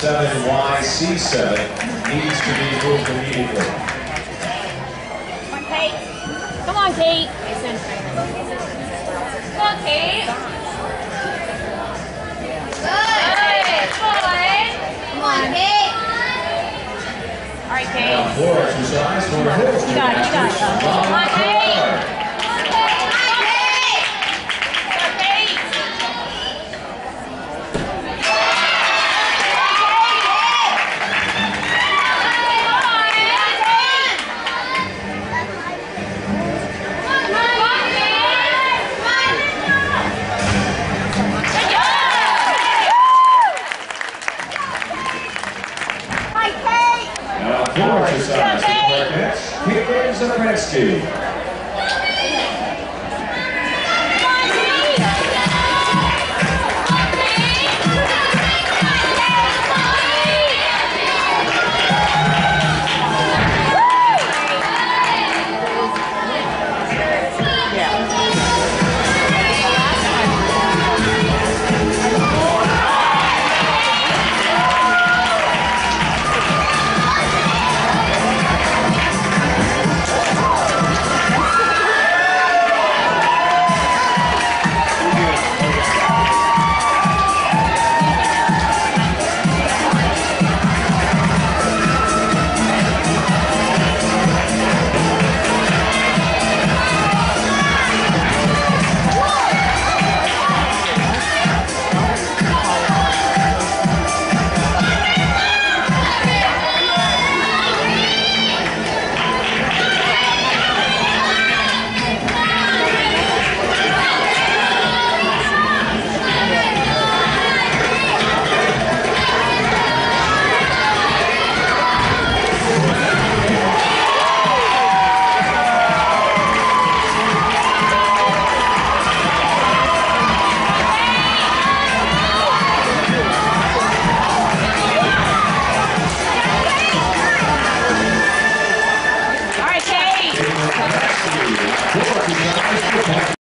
7YC7 needs to be moved immediately. Come on, Kate. Come on, Kate. Come on, Kate. Good. Come on, Kate. All right, Kate. Now, floor exercise for Hills gymnastics. Come on, Kate. Now, floor exercise for Marquette. Caitlin Zapransky.